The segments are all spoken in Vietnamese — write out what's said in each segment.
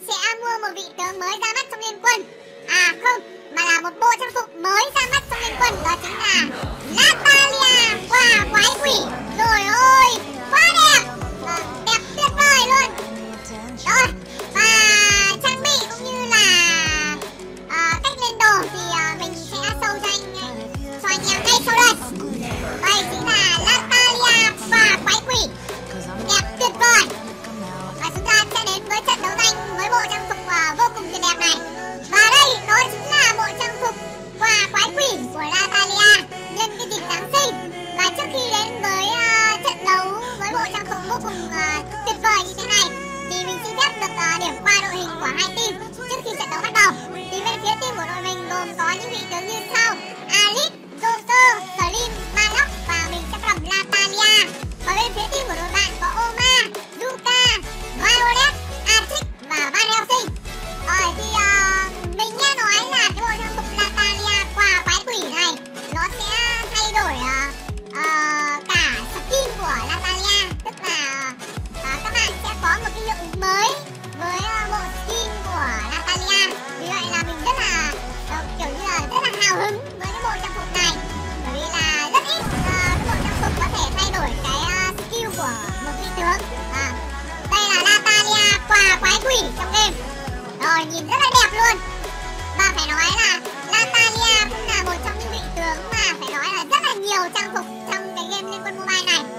sẽ mua một vị tướng mới ra mắt trong Liên Quân. À không, mà là một bộ trang phục mới ra mắt trong Liên Quân, đó chính là Natalia, quả quái quỷ. Rồi ôi, quá đẹp, đẹp tuyệt vời luôn. Rồi, và trang bị cũng như là cách lên đồ thì mình sẽ show cho anh em ngay sau đây. Đây chính là Natalia, quả quái quỷ, đẹp tuyệt vời. Và chúng ta sẽ đến với trận đấu danh với bộ trang phục vô cùng tuyệt đẹp này. Và đây đó chính là bộ trang phục quả quái quỷ của Natalia nhân cái dịp Giáng sinh. Và trước khi đến với trận đấu với bộ trang phục vô cùng tuyệt vời như thế này thì mình xin phép được điểm qua đội hình của hai team trước khi trận đấu bắt đầu. Thì bên phía team của đội mình gồm có những vị tướng như sau: Alice, Joker, Slim, Maloc và mình sẽ cầm Natalia. Và bên phía team của đội bạn có Oma, Luca, Violet, Atrix và Van Helsing. Rồi thì mình nghe nói là cái bộ trang phục Natalia quả quái quỷ này nó sẽ thay đổi cả skin của Natalia, tức là các bạn sẽ có một cái hiệu ứng mới với bộ skin của Natalia. Vì vậy là mình rất là kiểu như là rất là hào hứng với cái bộ trang phục này, bởi vì là rất ít cái bộ trang phục có thể thay đổi cái skill của một vị tướng. Đây là Natalia quả quái quỷ trong game. Rồi, nhìn rất là đẹp luôn. Và phải nói là Natalia cũng là một trong những vị tướng mà phải nói là rất là nhiều trang phục trong cái game Liên Quân Mobile này.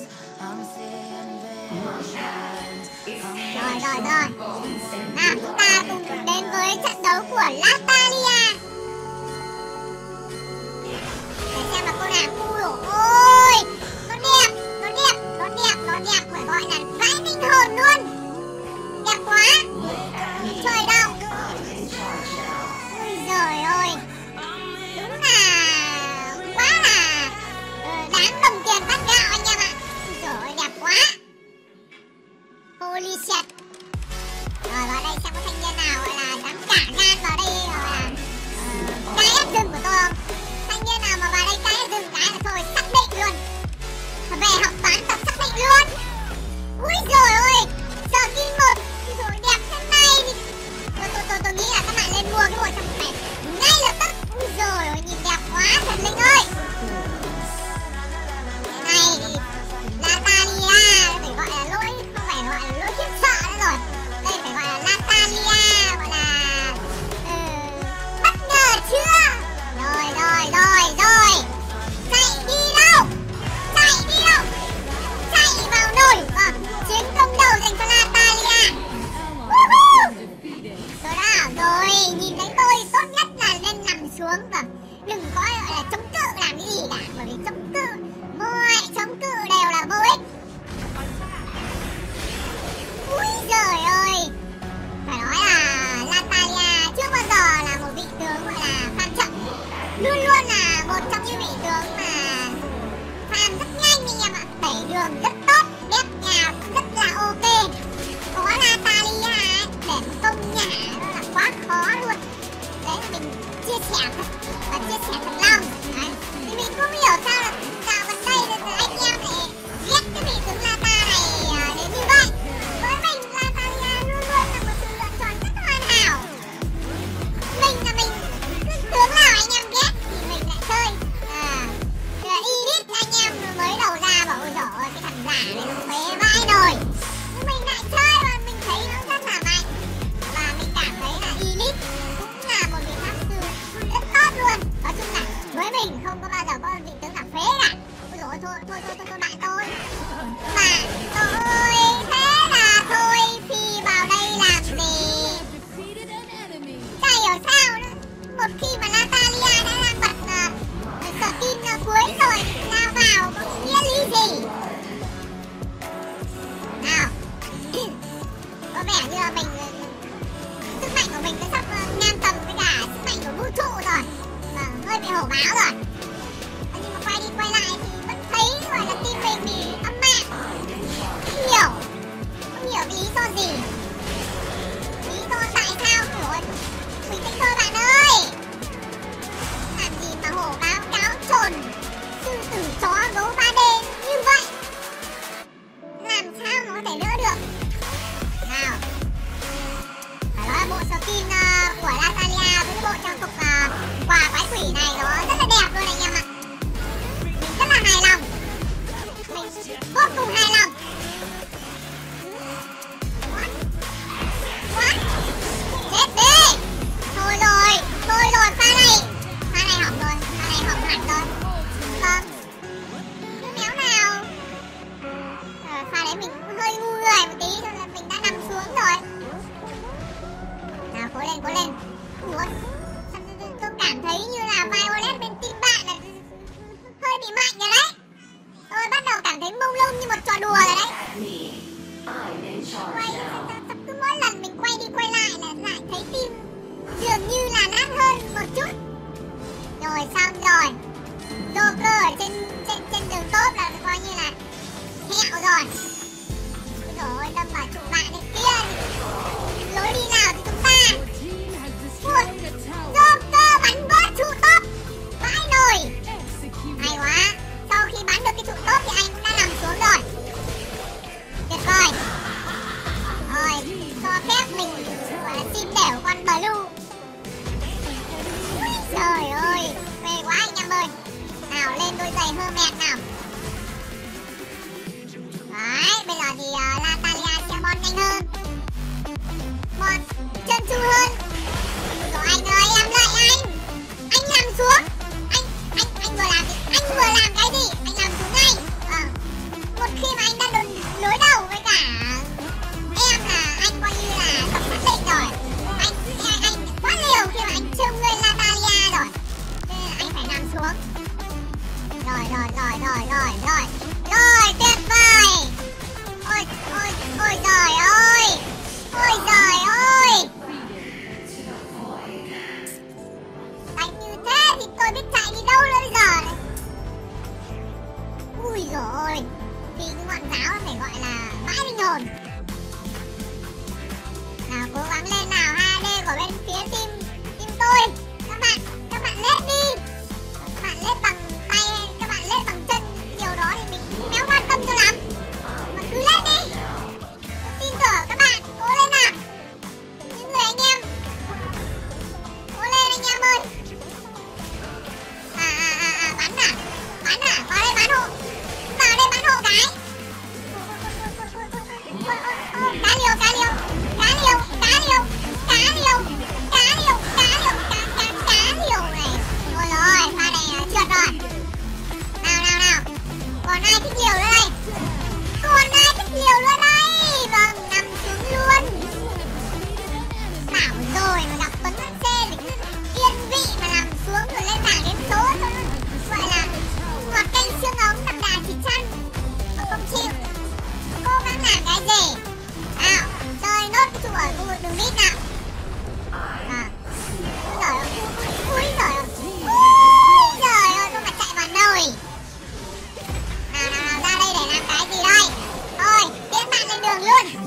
Rồi. Nào, chúng ta cùng đến với trận đấu của Natalia. Để xem là cô nàng ôi, nó đẹp, phải gọi là vãi linh hồn luôn. Đẹp quá. Trời đâu. Ôi giời ơi, đúng là quá là đáng đồng tiền bát gạo anh em ạ. Ôi giời ơi, đẹp quá. Holy shit. Rồi vào đây xem có thanh niên nào gọi là dám cả gan vào đây cai ép rừng của tôi không? Thanh niên nào mà vào đây cai ép rừng cái là thôi xác định luôn. Về học toán tập xác định luôn. Ui giời ơi, skin 1 rồi đẹp thế này thì tôi nghĩ là các bạn nên mua cái bộ trang phục này ngay lập tức. Ui giời ơi, nhìn đẹp quá thần linh ơi. Cái này thì Natalia phải gọi là lỗi, không phải gọi là lỗi khiếp sợ nữa rồi. Đây phải gọi là Natalia, gọi là bất ngờ chưa? Rồi. Chạy đi đâu? Chạy vào nồi. Chiến công đầu dành cho Natalia. Rồi, nhìn thấy tôi tốt nhất là nên nằm xuống và đừng có gọi là chống cự làm cái gì cả, bởi vì chống cự, mọi chống cự đều là vô ích. Ui giời ơi, phải nói là Natalia chưa bao giờ là một vị tướng gọi là farm chậm, luôn luôn là một trong những vị tướng mà farm rất nhanh anh em ạ, đẩy đường rất tốt, đép nhà rất là ok. Có Natalia ấy, để công nhà là quá khó luôn. Đấy là mình chia sẻ và chia sẻ thật lòng. Đấy. Thì mình không hiểu sao là dạo gần đây là anh em lại ghét cái vị tướng Nata này đến như vậy. Với mình Natalia luôn luôn là một sự lựa chọn rất hoàn hảo. Mình tướng nào anh em ghét thì mình lại chơi. Elite anh em mới đầu ra bảo ôi dồi ơi cái thằng giả này nó phế vãi nồi. Nhưng mình lại chơi và mình thấy nó rất là mạnh. Và mình cảm thấy là Elite cũng là một vị pháp sư rất tốt luôn. Nói chung là với mình không có bao giờ có vị tướng nào skin của Natalia với cái bộ trang phục quả quái quỷ này nó rất là đẹp luôn anh em ạ. Mình rất là hài lòng, mình vô cùng hài lòng. Chết đi. Thôi rồi pha này hỏng rồi, pha này hỏng hẳn rồi. Vâng, méo nào. Pha đấy mình cũng hơi ngu người một tí nên là mình đã nằm xuống rồi. Nào cố lên. Ủa, tôi cảm thấy như là Violet bên team bạn là hơi bị mạnh rồi đấy. Tôi bắt đầu cảm thấy mông lung như một trò đùa rồi đấy. Cứ mỗi lần mình quay đi quay lại là lại thấy team dường như là nát hơn một chút. Rồi xong rồi, Joker ở trên đường tốt là coi như là hẹo rồi. Rồi đâm vào trụ bạn này kia, lối đi nào thì chúng ta. Ui, Joker bắn vỡ trụ tốt, vãi nồi. Hay quá, sau khi bắn được cái trụ tốt thì anh cũng đã nằm xuống rồi. Tuyệt vời. Rồi, cho phép mình gọi là xin đểu con Blue. Trời ơi, phê quá anh em ơi. Nào lên đôi giày Hermes nào. Đấy, bây giờ thì Natalia sẽ mon nhanh hơn, mon chân chu hơn. Rồi anh ơi, làm lợi anh. Anh nằm xuống. Anh vừa làm gì? Anh vừa làm cái gì? Anh nằm xuống ngay. Một khi mà anh đã đối đầu với cả em là anh coi như là tập xác định rồi. Anh quá liều khi mà anh trông người Natalia rồi. Nên là anh phải nằm xuống. Rồi, tuyệt vời. Ôi giời ơi. Đánh như thế thì tôi biết chạy đi đâu nữa bây giờ này. Ui giời ơi, thì cái ngọn giáo phải gọi là vãi linh hồn. Nào cố gắng lên nào, HD của bên phía team tôi. Các bạn lết đi. Các bạn lết bằng tay hay các bạn lết bằng chân, điều đó thì mình méo quan tâm cho lắm. Mà cứ lết đi. Tin tưởng các bạn, cố lên nào. Những người anh em, cố lên anh em ơi. Bắn vào đây bắn hộ. Vào đây bắn hộ cái. Cá liều này. Ôi rồi, pha này trượt rồi. Nào. Còn ai thích liều nữa đây? Vâng, nằm xuống luôn. Bảo rồi mà gặp Tuấn C thì cứ yên vị mà nằm xuống rồi lên bảng đếm số cho nó gọi là ngọt canh xương ống đậm đà thịt chăn. Mà không chịu, cố gắng làm cái gì. Nào, chơi nốt cái trụ ở khu vực đường mít nào. Ui giời ơi, tôi mà chạy vào nồi. Nào, ra đây để làm cái gì đây? Thôi, tiến bạn lên đường luôn.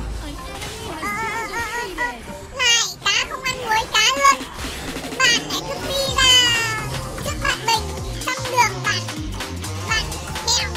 Này, cá không ăn muối cá luôn. Bạn lại cứ đi ra trước mặt mình trong đường bạn mèo.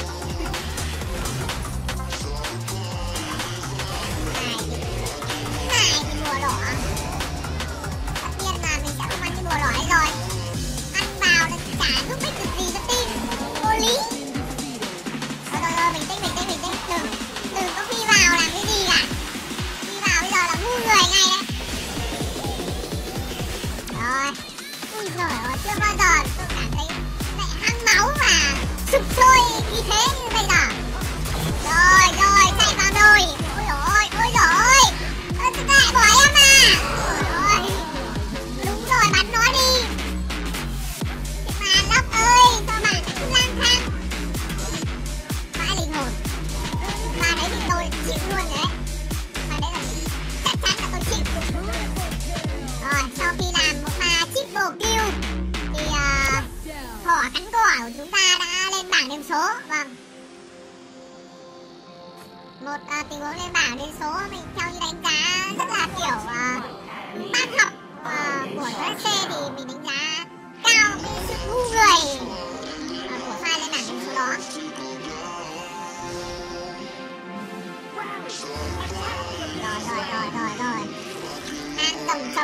Này thì mùa đỏ. Tất nhiên là mình sẽ không ăn cái mùa đỏ ấy rồi. Ăn vào là chả giúp ích được gì cho team. Vô lý. Rồi, bình tĩnh. Đừng có phi vào làm cái gì cả. Phi vào bây giờ là ngu người ngay đấy. Rồi. Ui giời ơi, chưa bao giờ tôi cảm thấy lại hăng máu và sụp sôi như thế như bây giờ. Rồi, chạy vào nồi. Ôi giời ơi. Tôi lại bỏ em à. Ôi, đúng rồi, bắn nó đi. Mà Lóc ơi, sao bạn cứ lang thang. Vãi linh hồn. Mà đấy thì tôi chịu luôn đấy. Mà đấy là chắc chắn là tôi chịu. Rồi, sau khi làm một pha triple kill thì thỏ cắn cỏ của chúng ta đã lên bảng điểm số. Vâng, một tình huống lên bảng điểm số mình theo như đánh giá rất là kiểu bác học của TSC thì mình đánh giá cao cái sự ngu người của pha lên bảng điểm số đó. Rồi. Hang rồng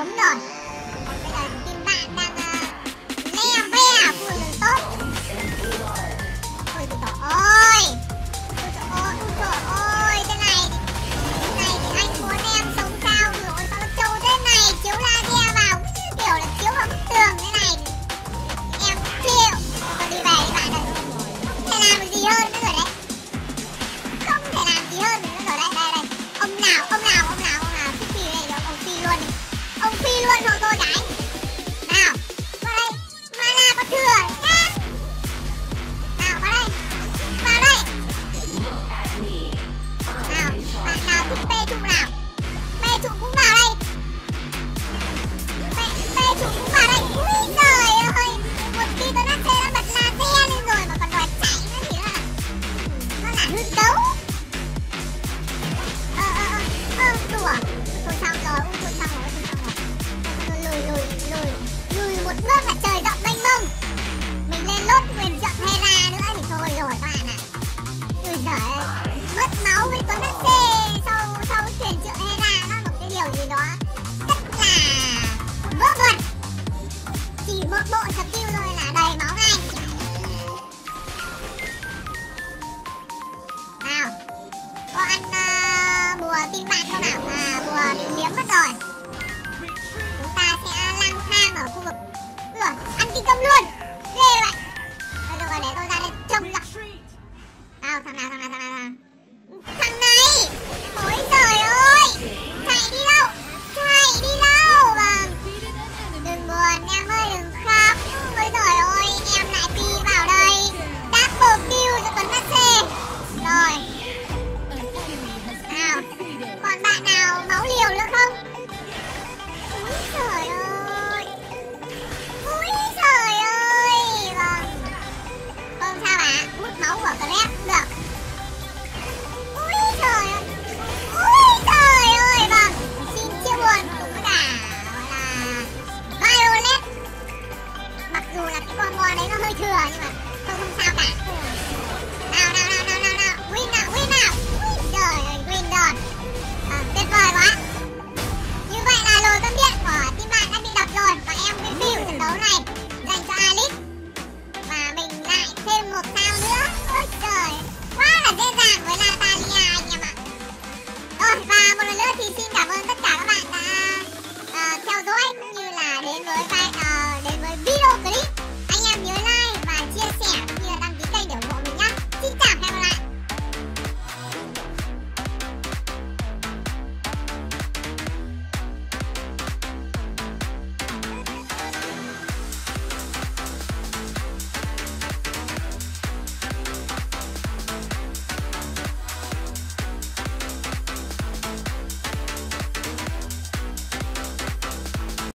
rồi, ăn kinh công luôn. Ghê vậy. Thôi được rồi, để tôi ra đây trông lại. Nào, thằng nào.